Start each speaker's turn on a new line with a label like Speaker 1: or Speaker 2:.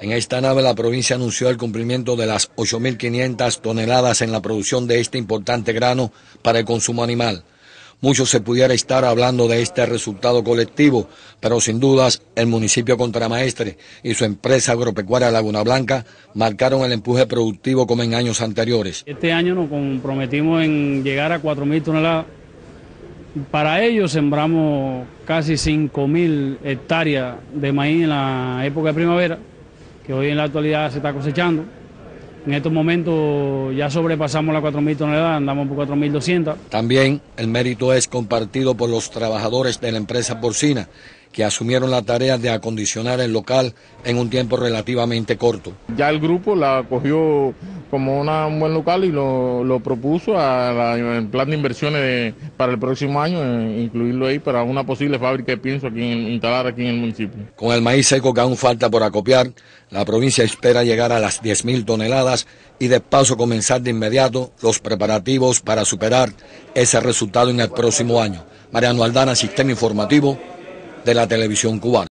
Speaker 1: En esta nave la provincia anunció el cumplimiento de las 8.500 toneladas en la producción de este importante grano para el consumo animal. Mucho se pudiera estar hablando de este resultado colectivo, pero sin dudas el municipio Contramaestre y su empresa agropecuaria Laguna Blanca marcaron el empuje productivo como en años anteriores.
Speaker 2: Este año nos comprometimos en llegar a 4.000 toneladas. Para ello sembramos casi 5.000 hectáreas de maíz en la época de primavera, que hoy en la actualidad se está cosechando. En estos momentos ya sobrepasamos las 4.000 toneladas, andamos por 4.200.
Speaker 1: También el mérito es compartido por los trabajadores de la empresa porcina, que asumieron la tarea de acondicionar el local en un tiempo relativamente corto.
Speaker 3: Ya el grupo la acogió como un buen local y lo propuso al plan de inversiones para el próximo año, incluirlo ahí para una posible fábrica de pienso instalar aquí en el municipio.
Speaker 1: Con el maíz seco que aún falta por acopiar, la provincia espera llegar a las 10.000 toneladas y de paso comenzar de inmediato los preparativos para superar ese resultado en el próximo año. Mariano Aldana, Sistema Informativo de la Televisión Cubana.